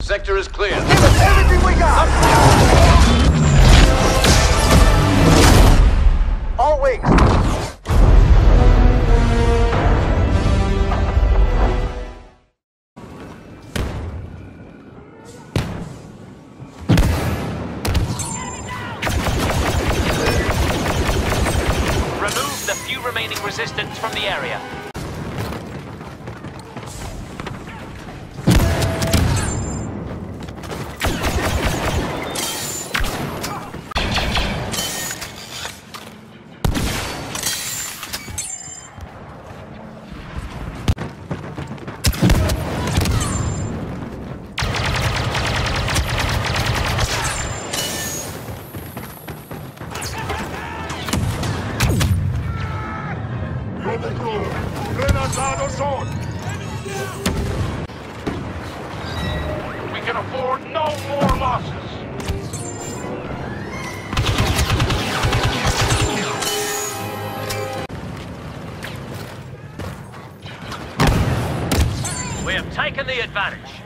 Sector is clear. Give us everything we got! All wings. Remove the few remaining resistance from the area. We can afford no more losses. We have taken the advantage.